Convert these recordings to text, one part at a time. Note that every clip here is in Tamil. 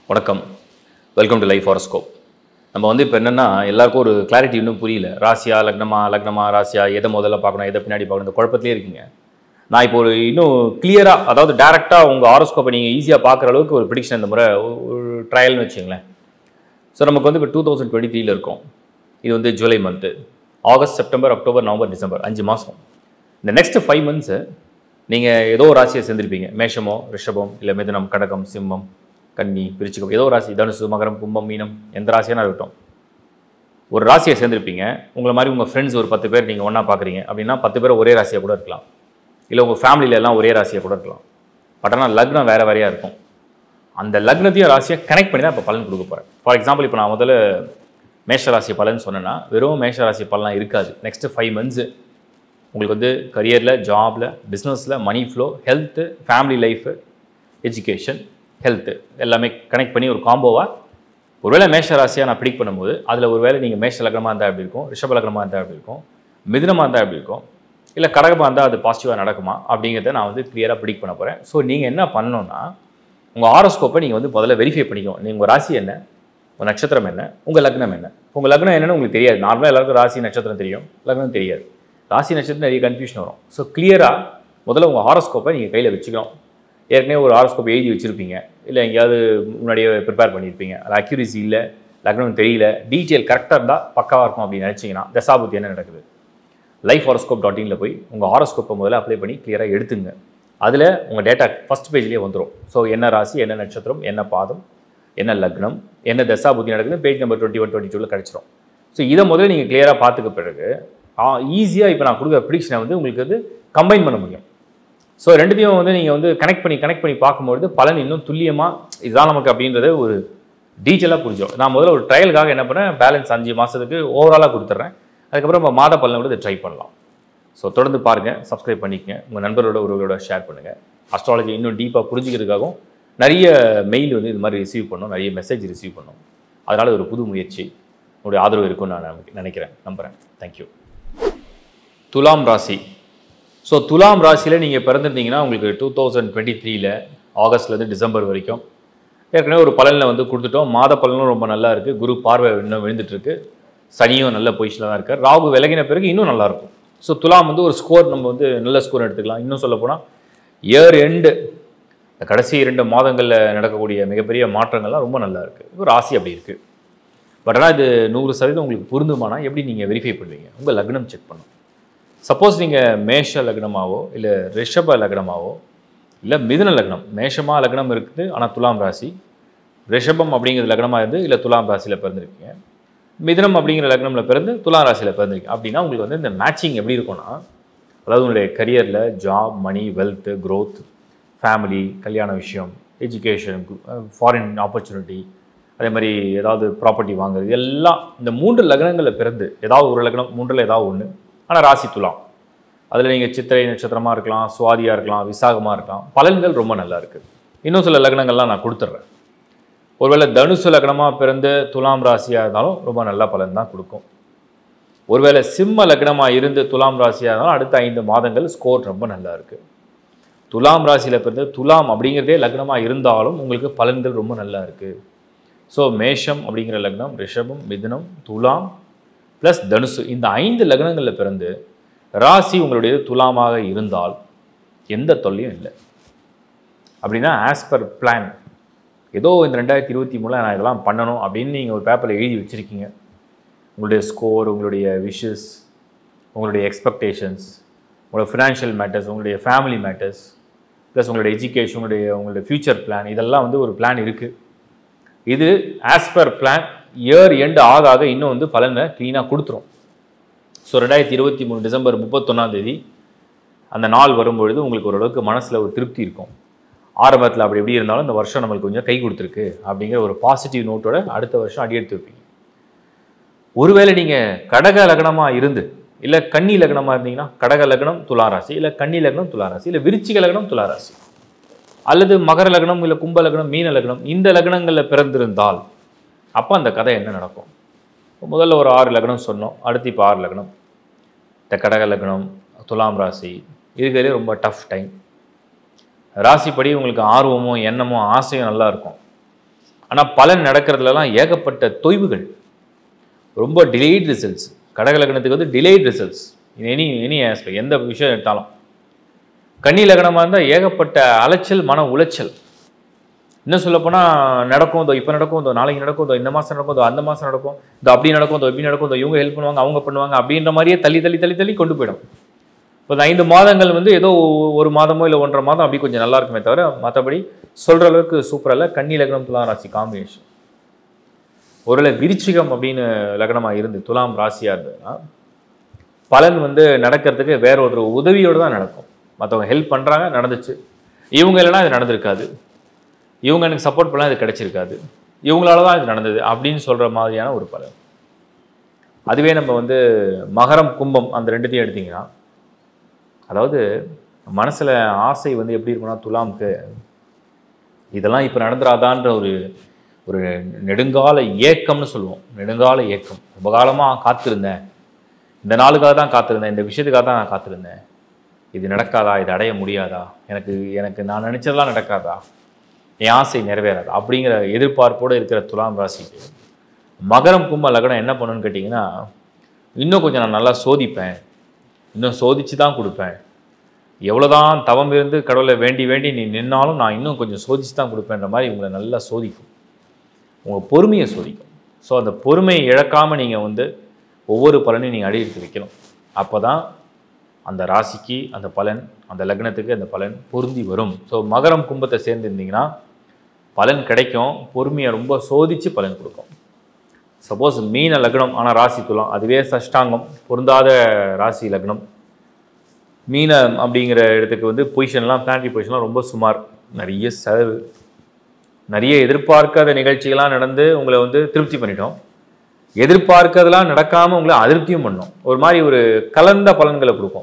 வணக்கம், வெல்கம் டு லைஃப் ஹாரோஸ்கோப். நம்ம வந்து இப்போ என்னென்னா எல்லாருக்கும் ஒரு கிளாரிட்டி இன்னும் புரியல. ராசியா லக்னமா ராசியா, எதை முதல்ல பார்க்கணும், எதை பின்னாடி பார்க்கணும், இந்த குழப்பத்திலே இருக்கீங்க. நான் இப்போ ஒரு இன்னும் கிளியராக, அதாவது டேரெக்டாக உங்கள் ஹாரோஸ்கோப்பை நீங்கள் ஈஸியாக பார்க்குற அளவுக்கு ஒரு ப்ரிடிக்ஷன் இந்த முறை ஒரு ட்ரையல்னு வச்சுங்களேன். ஸோ நமக்கு வந்து இப்போ 2023 இருக்கோம். இது வந்து July month, August, September, October, November, December 5 மாதம். இந்த நெக்ஸ்ட் 5 மந்த்ஸு நீங்கள் ஏதோ ஒரு ராசியை சேர்ந்துருப்பீங்க. மேஷமோ, ரிஷபம், இல்லை மிதுனம், கடகம், சிம்மம், கன்னி, விருச்சிகம், ஏதோ ராசி, தனுசு, மகரம், கும்பம், மீனம், எந்த ராசியான இருக்கட்டும், ஒரு ராசியை சேர்ந்துருப்பீங்க. உங்களை மாதிரி உங்கள் ஃப்ரெண்ட்ஸ் ஒரு 10 பேர் நீங்கள் ஒன்றா பார்க்குறீங்க அப்படின்னா 10 பேர் ஒரே ராசியாக கூட இருக்கலாம், இல்லை உங்கள் ஃபேமிலியில் எல்லாம் ஒரே ராசியாக கூட இருக்கலாம். பட் ஆனால் லக்னம் வேறு வேறையாக இருக்கும். அந்த லக்னத்தையும் ராசியை கனெக்ட் பண்ணி தான் இப்போ பலன் கொடுக்க போகிறேன். ஃபார் எக்ஸாம்பிள், இப்போ நான் முதல்ல மேஷ ராசி பலன் சொன்னேன்னா வெறும் மேஷ ராசி பலனாக இருக்காது. நெக்ஸ்ட்டு 5 மந்த்ஸு உங்களுக்கு வந்து கரியரில், ஜாபில், பிஸ்னஸில், money flow, health, family life, education, health எல்லாமே கனெக்ட் பண்ணி ஒரு காம்போவாக ஒருவேளை மேஷ ராசியாக நான் ப்ரிடிக்ட் பண்ணும்போது அதில் ஒருவேளை நீங்கள் மேஷ லக்னமாக இருந்தால் எப்படி இருக்கும், ரிஷப லக்னமாக இருந்தால் எப்படி இருக்கும், மிதுனமாக இருந்தால் எப்படி இருக்கும், இல்லை கடகமாக இருந்தால் அது பாசிட்டிவாக நடக்குமா அப்படிங்கிறத நான் வந்து கிளியராக ப்ரிடிக்ட் பண்ண போகிறேன். ஸோ நீங்கள் என்ன பண்ணணும்னா உங்கள் ஹாரோஸ்கோப்பை நீங்கள் வந்து முதல்ல வெரிஃபை பண்ணிக்கணும். நீங்கள் உங்கள் ராசி என்ன, உங்கள் நட்சத்திரம் என்ன, உங்கள் லக்னம் என்ன. உங்கள் லக்னம் என்னன்னு உங்களுக்கு தெரியாது. நார்மலாக எல்லாருக்கும் ராசி நட்சத்திரம் தெரியும், லக்னம் தெரியாது. ராசி நட்சத்திரம் நிறைய கன்ஃபியூஷன் வரும். ஸோ கிளியராக முதல்ல உங்கள் ஹாரோஸ்கோப்பை நீங்கள் கையில் வச்சுக்கணும். ஏற்கனவே ஒரு ஹாரோஸ்கோப் எழுதி வச்சுருப்பீங்க, இல்லை எங்கேயாவது முன்னாடியே ப்ரிப்பேர் பண்ணியிருப்பீங்க. அது அக்யூரசி இல்லை, லக்னம் தெரியல, டீட்டெயில் கரெக்டாக இருந்தால் பக்காவாக இருக்கும் அப்படின்னு நினச்சிங்கன்னா தசாபுத்தி என்ன நடக்குது, லைஃப் ஹாரோஸ்கோப்.in போய் உங்கள் ஹாரோஸ்கோப்பை முதல்ல அப்ளை பண்ணி கிளியராக எடுத்துங்க. அதில் உங்கள் டேட்டா ஃபஸ்ட் பேஜ்லேயே வந்துடும். ஸோ என்ன ராசி, என்ன நட்சத்திரம், என்ன பாதம், என்ன லக்னம், என்ன தசாபுத்தி நடக்குது, பேஜ் நம்பர் 21, 22 கிடச்சிரும். ஸோ இதை முதல்ல நீங்கள் கிளியராக பார்த்துக்க பிறகு ஈஸியாக இப்போ நான் கொடுக்குற ப்ரிடிக்ஷனை வந்து உங்களுக்கு வந்து கம்பைன் பண்ண முடியும். ஸோ ரெண்டுத்தையும் வந்து நீங்கள் வந்து கனெக்ட் பண்ணி பார்க்கும்பொழுது பலன் இன்னும் துல்லியமாக இதுதான் நமக்கு அப்படின்றத ஒரு டீட்டெயிலாக புரிஞ்சிடும். நான் முதல்ல ஒரு ட்ரையலுக்காக என்ன பண்ணேன், பேலன்ஸ் 5 மாதத்துக்கு ஓவராலாக கொடுத்துட்றேன். அதுக்கப்புறம் நம்ம மாத பலனை கூட இதை ட்ரை பண்ணலாம். ஸோ தொடர்ந்து பாருங்கள், சப்ஸ்கிரைப் பண்ணிக்கங்க, உங்கள் நண்பரோட உறவுகளோட ஷேர் பண்ணுங்கள். அஸ்ட்ராலஜி இன்னும் டீப்பாக புரிஞ்சுக்கிறதுக்காகவும் நிறைய மெயில் வந்து இது மாதிரி ரிசீவ் பண்ணோம், நிறைய மெசேஜ் ரிசீவ் பண்ணோம். அதனால் ஒரு புது முயற்சி, உங்களுடைய ஆதரவு இருக்கும்னு நான் நினைக்கிறேன், நம்புகிறேன். தேங்க்யூ. துலாம் ராசி. ஸோ துலாம் ராசியில் நீங்கள் பிறந்திருந்தீங்கன்னா உங்களுக்கு 2023 ஆகஸ்ட்லேருந்து டிசம்பர் வரைக்கும் ஏற்கனவே ஒரு பலனில் வந்து கொடுத்துட்டோம். மாத பலனும் ரொம்ப நல்லா இருக்குது. குரு பார்வை இன்னும் விழுந்துட்டுருக்கு. சனியும் நல்ல பொசிஷனில் தான் இருக்கார். ராகு விலகின பிறகு இன்னும் நல்லாயிருக்கும். ஸோ துலாம் வந்து ஒரு ஸ்கோர் நம்ம வந்து நல்ல ஸ்கோர் எடுத்துக்கலாம். இன்னும் சொல்ல போனால் இயர் எண்டு, இந்த கடைசி 2 மாதங்களில் நடக்கக்கூடிய மிகப்பெரிய மாற்றங்கள்லாம் ரொம்ப நல்லா இருக்குது. இப்போ ராசி அப்படி இருக்குது. பட் ஆனால் இது 100% உங்களுக்கு பொருந்துமானா எப்படி நீங்கள் வெரிஃபை பண்ணுவீங்க? உங்கள் லக்னம் செக் பண்ணும். சப்போஸ் நீங்கள் மேஷ லக்னமாவோ, இல்லை ரிஷப லக்னமாவோ, இல்லை மிதுன லக்னம், மேஷமாக லக்னம் இருக்குது ஆனால் துலாம் ராசி, ரிஷபம் அப்படிங்கிறது லக்னமாக இருந்து இல்லை துலாம் ராசியில் பிறந்திருக்கீங்க, மிதுனம் அப்படிங்கிற லக்னமில் பிறந்து துலாம் ராசியில் பிறந்திருக்கீங்க அப்படின்னா உங்களுக்கு வந்து இந்த மேட்சிங் எப்படி இருக்கும்னா, அதாவது உங்களுடைய கரியரில் job, money, wealth, growth, family, கல்யாண விஷயம், எஜுகேஷன், ஃபாரின் ஆப்பர்ச்சுனிட்டி, அதே மாதிரி ஏதாவது ப்ராப்பர்ட்டி வாங்குறது, எல்லாம் இந்த 3 லக்னங்களில் பிறந்து ஏதாவது ஒரு லக்னம் 3ல் ஏதாவது ஒன்று, ஆனால் ராசி துலாம். அதில் நீங்கள் சித்திரை நட்சத்திரமாக இருக்கலாம், சுவாதியாக இருக்கலாம், விசாகமாக இருக்கலாம். பலன்கள் ரொம்ப நல்லா இருக்குது. இன்னும் சில லக்னங்கள்லாம் நான் கொடுத்துட்றேன். ஒருவேளை தனுசு லக்னமாக பிறந்து துலாம் ராசியாக இருந்தாலும் ரொம்ப நல்ல பலன் தான் கொடுக்கும். ஒருவேளை சிம்ம லக்னமாக இருந்து துலாம் ராசியாக இருந்தாலும் அடுத்த 5 மாதங்கள் ஸ்கோர் ரொம்ப நல்லா இருக்குது. துலாம் ராசியில் பிறந்து துலாம் அப்படிங்கிறதே லக்னமாக இருந்தாலும் உங்களுக்கு பலன்கள் ரொம்ப நல்லா இருக்குது. ஸோ மேஷம் அப்படிங்கிற லக்னம், ரிஷபம், மிதுனம், துலாம் ப்ளஸ் தனுசு, இந்த 5 லக்னங்களில் பிறந்து ராசி உங்களுடைய துலாமாக இருந்தால் எந்த தொல்லையும் இல்லை. அப்படின்னா ஆஸ் பர் பிளான் ஏதோ இந்த 2023 நான் இதெல்லாம் பண்ணணும் அப்படின்னு நீங்கள் ஒரு பேப்பரில் எழுதி வச்சுருக்கீங்க. உங்களுடைய ஸ்கோர், உங்களுடைய விஷஸ், உங்களுடைய எக்ஸ்பெக்டேஷன்ஸ், உங்களோட ஃபினான்ஷியல் மேட்டர்ஸ், உங்களுடைய ஃபேமிலி மேட்டர்ஸ், ப்ளஸ் உங்களுடைய எஜுகேஷன், உங்களுடைய ஃப்யூச்சர் பிளான், இதெல்லாம் வந்து ஒரு பிளான் இருக்குது. இது as per plan year end ஆக இன்னும் வந்து பலனை க்ளீனாக கொடுத்துரும். ஸோ 2023 டிசம்பர் 31 அந்த நாள் வரும்பொழுது உங்களுக்கு ஓரளவுக்கு மனசில் ஒரு திருப்தி இருக்கும். ஆரம்பத்தில் அப்படி எப்படி இருந்தாலும் இந்த வருஷம் நம்மளுக்கு கொஞ்சம் கை கொடுத்துருக்கு அப்படிங்கிற ஒரு பாசிட்டிவ் நோட்டோட அடுத்த வருஷம் அடியெடுத்து வைப்பீங்க. ஒருவேளை நீங்கள் கடக லக்னமாக இருந்து இல்லை கன்னி லக்னமாக இருந்தீங்கன்னா கடக லக்னம் துளாராசி, இல்லை கன்னி லக்னம் துளாராசி, இல்லை விருச்சிக லக்னம் துளாராசி, அல்லது மகர லக்னம், இல்லை கும்ப லக்னம், மீன லக்னம், இந்த லக்னங்களில் பிறந்திருந்தால் அப்போ அந்த கதை என்ன நடக்கும்? முதல்ல ஒரு 6 லக்னம் சொன்னோம். அடுத்து இப்போ 6 லக்னம். இந்த கடக லக்னம், துலாம் ராசி, இருக்கிறதே ரொம்ப டஃப் டைம். ராசிப்படி உங்களுக்கு ஆர்வமும் எண்ணமும் ஆசையும் நல்லா இருக்கும். ஆனால் பலன் நடக்கிறதுலலாம் ஏகப்பட்ட தொய்வுகள், ரொம்ப டிலேட் ரிசல்ட்ஸ். கடக லக்னத்துக்கு வந்து டிலேட் ரிசல்ட்ஸ் எனி ஆஸ்பெக்ட், எந்த விஷயம் எடுத்தாலும். கன்னி லக்னமாக இருந்தால் ஏகப்பட்ட அலைச்சல், மன உளைச்சல். இன்னும் சொல்லப்போனால் நடக்கும், இப்போ நடக்கும், நாளைக்கு நடக்கும், இந்த மாதம் நடக்கும், அந்த மாதம் நடக்கும், அப்படி நடக்கும், இப்படி நடக்கும், இவங்க ஹெல்ப் பண்ணுவாங்க, அவங்க பண்ணுவாங்க, அப்படின்ற மாதிரியே தள்ளி தள்ளி தள்ளி தள்ளி கொண்டு போயிடும். இப்போ 5 மாதங்கள் வந்து ஏதோ ஒரு மாதமோ இல்லை 1.5 மாதம் அப்படி கொஞ்சம் நல்லா இருக்குமே தவிர மற்றபடி சொல்கிற அளவுக்கு சூப்பராக இல்லை. கன்னி லக்னம் துலாம் ராசி காம்பினேஷன். ஒருவேளை விருச்சிகம் அப்படின்னு லக்னமாக இருந்து துலாம் ராசியாக இருந்ததுன்னா பலன் வந்து நடக்கிறதுக்கு வேற ஒரு உதவியோடு தான் நடக்கும். மற்றவங்க ஹெல்ப் பண்ணுறாங்க, நடந்துச்சு. இவங்க இல்லைனா இது நடந்திருக்காது, இவங்க எனக்கு சப்போர்ட் பண்ணலாம், இது கிடைச்சிருக்காது, இவங்களால தான் இது நடந்தது அப்படின்னு சொல்கிற மாதிரியான ஒரு பலன். அதுவே நம்ம வந்து மகரம் கும்பம் அந்த ரெண்டுத்தையும் எடுத்திங்கன்னா, அதாவது மனசில் ஆசை வந்து எப்படி இருக்குன்னா, துலாமுக்கு இதெல்லாம் இப்போ நடந்துராதான்ற ஒரு நெடுங்கால ஏக்கம்னு சொல்லுவோம். நெடுங்கால ஏக்கம். ரொம்ப காலமாக காத்திருந்தேன், இந்த நாளுக்காக தான் காத்திருந்தேன், இந்த விஷயத்துக்காக தான் நான் காத்திருந்தேன், இது நடக்காதா, இது அடைய முடியாதா, எனக்கு நான் நினச்சதெல்லாம் நடக்காதா, என் ஆசை நிறைவேறாதா அப்படிங்கிற எதிர்பார்ப்போடு இருக்கிற துலாம் ராசிக்கு மகரம் கும்ப லக்னம் என்ன பண்ணுன்னு கேட்டிங்கன்னா, இன்னும் கொஞ்சம் நான் நல்லா சோதிப்பேன், இன்னும் சோதிச்சு தான் கொடுப்பேன், எவ்வளோதான் தவம் இருந்து கடவுளை வேண்டி வேண்டி நீ நின்னாலும் நான் இன்னும் கொஞ்சம் சோதிச்சு தான் கொடுப்பேன்ற மாதிரி உங்களை நல்லா சோதிக்கும், உங்கள் பொறுமையை சோதிக்கும். ஸோ அந்த பொறுமையை இழக்காமல் நீங்கள் வந்து ஒவ்வொரு பலனையும் நீங்கள் அடியெடுத்து வைக்கணும். அப்போ தான் அந்த ராசிக்கு அந்த பலன், அந்த லக்னத்துக்கு அந்த பலன் பொருந்தி வரும். ஸோ மகரம் கும்பத்தை சேர்ந்துருந்தீங்கன்னா பலன் கிடைக்கும், பொறுமையை ரொம்ப சோதித்து பலன் கொடுக்கும். சப்போஸ் மீன லக்னம் ஆனால் ராசி துலாம், அதுவே சஷ்டாங்கம், பொருந்தாத ராசி லக்னம். மீனம் அப்படிங்கிற இடத்துக்கு வந்து பொசிஷன்லாம், பிளானரி பொசிஷன்லாம் ரொம்ப சுமார், நிறைய செலவு, நிறைய எதிர்பார்க்காத நிகழ்ச்சிகள்லாம் நடந்து உங்களை வந்து திருப்தி பண்ணிட்டோம், எதிர்பார்க்கறதெல்லாம் நடக்காமல் உங்களை அதிருப்தியும் பண்ணோம், ஒரு மாதிரி ஒரு கலந்த பலன்களை கொடுக்கும்.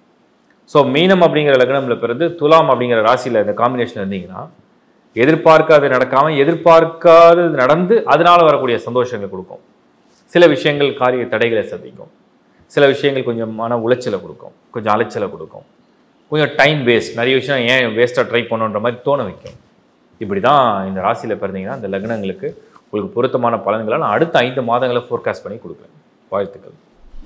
ஸோ மீனம் அப்படிங்கிற லக்னமில் பிறந்து துலாம் அப்படிங்கிற ராசியில் இந்த காம்பினேஷன் இருந்தீங்கன்னா எதிர்பார்க்காது நடக்காமல் எதிர்பார்க்காதது நடந்து அதனால் வரக்கூடிய சந்தோஷங்களை கொடுக்கும். சில விஷயங்கள் காரிய தடைகளை சந்திக்கும், சில விஷயங்கள் கொஞ்சம் மன உளைச்சலை கொடுக்கும், கொஞ்சம் அலைச்சலை கொடுக்கும், கொஞ்சம் டைம் வேஸ்ட், நிறைய விஷயம் ஏன் வேஸ்ட்டாக ட்ரை பண்ணுன்ற மாதிரி தோண வைக்கும். இப்படி தான் இந்த ராசியில் பிறந்தீங்கன்னா அந்த லக்னங்களுக்கு உங்களுக்கு பொருத்தமான பலன்களை நான் அடுத்த 5 மாதங்களை ஃபோர்காஸ்ட் பண்ணி கொடுப்பேன். வாழ்த்துக்கள்.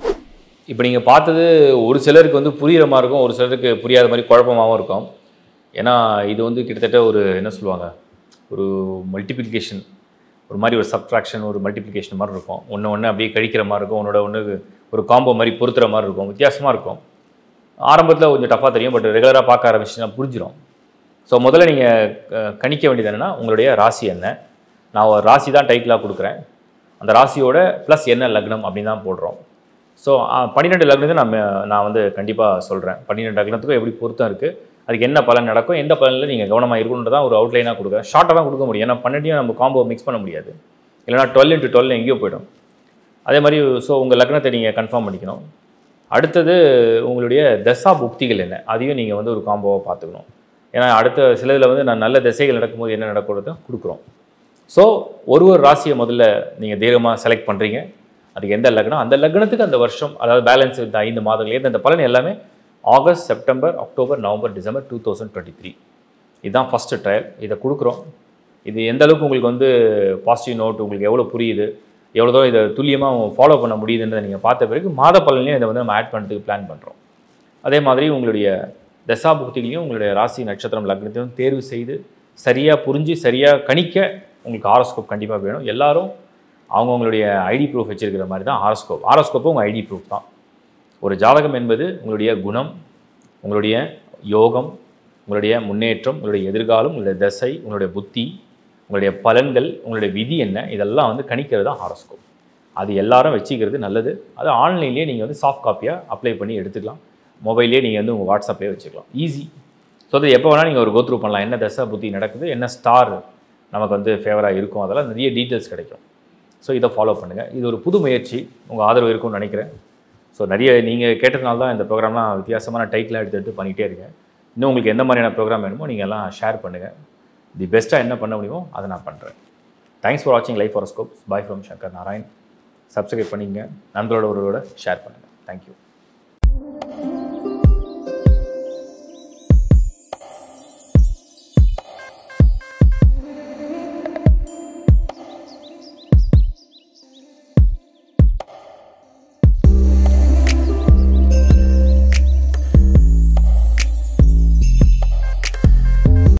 இப்போ நீங்கள் பார்த்தது ஒரு சிலருக்கு வந்து புரிகிற மாதிரி இருக்கும், ஒரு சிலருக்கு புரியாத மாதிரி குழப்பமாகவும் இருக்கும். ஏன்னா இது வந்து கிட்டத்தட்ட ஒரு என்ன சொல்லுவாங்க, ஒரு மல்டிப்ளிகேஷன், ஒரு மாதிரி ஒரு சப்ட்ராக்ஷன், ஒரு மல்டிப்ளிகேஷன் மாதிரி இருக்கும். ஒன்று அப்படியே கழிக்கிற மாதிரி இருக்கும், ஒன்று ஒரு காம்போ மாதிரி பொறுத்துற மாதிரி இருக்கும், வித்தியாசமாக இருக்கும். ஆரம்பத்தில் கொஞ்சம் டஃப்பாக தெரியும், பட் ரெகுலராக பார்க்க ஆரம்பிச்சுன்னா புரிஞ்சிடும். ஸோ முதல்ல நீங்கள் கணிக்க வேண்டியது என்னென்னா, உங்களுடைய ராசி என்ன. நான் ஒரு ராசி தான் டைட்டிலாக கொடுக்குறேன், அந்த ராசியோட ப்ளஸ் என்ன லக்னம் அப்படின்னு தான் போடுறோம். ஸோ 12 லக்னத்தை நான் வந்து கண்டிப்பாக சொல்கிறேன். 12 லக்னத்துக்கும் எப்படி பொருத்தம் இருக்குது, அதுக்கு என்ன பலன் நடக்கும், எந்த பலனில் நீங்கள் கவனமாக இருக்கணுன்றதான் ஒரு அவுட்லைனாக கொடுக்குறேன். ஷார்ட்டாக தான் கொடுக்க முடியும், ஏன்னா 12 நம்ம காம்போ மிக்ஸ் பண்ண முடியாது, இல்லைனா 12x12 எங்கேயோ போய்டும். அதே மாதிரி ஸோ உங்கள் லக்னத்தை நீங்கள் கன்ஃபார்ம் பண்ணிக்கணும். அடுத்தது உங்களுடைய தசா புக்திகள் என்ன, அதையும் நீங்கள் வந்து ஒரு காம்போவாக பார்த்துக்கணும். ஏன்னா அடுத்த சிலதில் வந்து நான் நல்ல திசைகள் நடக்கும்போது என்ன நடக்கிறத கொடுக்குறோம். ஸோ ஒரு ராசியை முதல்ல நீங்கள் தீர்க்கமாக செலக்ட் பண்ணுறீங்க, அதுக்கு எந்த லக்னம், அந்த லக்னத்துக்கு அந்த வருஷம், அதாவது பேலன்ஸ் இந்த 5 மாதங்கள் இந்த பலன் எல்லாமே August, September, October, November, December 2023. இதுதான் ஃபஸ்ட்டு ட்ரையல். இதை கொடுக்குறோம். இது எந்த அளவுக்கு உங்களுக்கு வந்து பாசிட்டிவ் நோட், உங்களுக்கு எவ்வளோ புரியுது, எவ்வளோ இதை துல்லியமாக ஃபாலோ பண்ண முடியுதுன்றதை நீங்கள் பார்த்த பிறகு மாத பலன்லையும் இதை வந்து நம்ம ஆட் பண்ணுறதுக்கு பிளான் பண்ணுறோம். அதே மாதிரி உங்களுடைய தசாபுக்திகளையும் உங்களுடைய ராசி நட்சத்திரம் லக்னத்தையும் தேர்வு செய்து சரியாக புரிஞ்சு சரியாக கணிக்க உங்களுக்கு ஹாரோஸ்கோப் கண்டிப்பாக வேணும். எல்லாரும் அவங்கவுங்களுடைய ஐடி ப்ரூஃப் வச்சுருக்கிற மாதிரி தான் ஹாரோஸ்கோப். ஹாரோஸ்கோப்பும் உங்கள் ஐடி ப்ரூஃப் தான். ஒரு ஜாதகம் என்பது உங்களுடைய குணம், உங்களுடைய யோகம், உங்களுடைய முன்னேற்றம், உங்களுடைய எதிர்காலம், உங்களுடைய தசை, உங்களுடைய புத்தி, உங்களுடைய பலன்கள், உங்களுடைய விதி என்ன, இதெல்லாம் வந்து கணிக்கிறது தான் ஹாரோஸ்கோப். அது எல்லாரும் வச்சுக்கிறது நல்லது. அது ஆன்லைன்லேயே நீங்கள் வந்து சாஃப்ட் காப்பியாக அப்ளை பண்ணி எடுத்துக்கலாம். மொபைல்லேயே நீங்கள் வந்து உங்கள் வாட்ஸ்அப்லேயே வச்சுக்கலாம், ஈஸி. ஸோ அது எப்போ வேணால் நீங்கள் ஒரு கோத்ரூ பண்ணலாம், என்ன தசை புத்தி நடக்குது, என்ன ஸ்டார் நமக்கு வந்து ஃபேவராக இருக்கும், அதெல்லாம் நிறைய டீட்டெயில்ஸ் கிடைக்கும். ஸோ இதை ஃபாலோ பண்ணுங்கள். இது ஒரு புது முயற்சி, உங்கள் ஆதரவு இருக்கும்னு நினைக்கிறேன். ஸோ நிறைய நீங்கள் கேட்டதுனால தான் இந்த ப்ரோக்ராம்லாம் வித்தியாசமான டைட்டிலாக எடுத்து பண்ணிகிட்டே இருக்கேன். இன்னும் உங்களுக்கு எந்த மாதிரியான ப்ரோக்ராம் வேணுமோ நீங்கள் எல்லாம் ஷேர் பண்ணுங்கள். தி பெஸ்ட்டாக என்ன பண்ண முடியுமோ அதை நான் பண்ணுறேன். தேங்க்ஸ் ஃபார் வாட்சிங் life horoscope. Bye from Shankar Narayan. Subscribe பண்ணிங்க, நண்பரோட ஒருவரோட ஷேர் பண்ணுங்கள். தேங்க்யூ.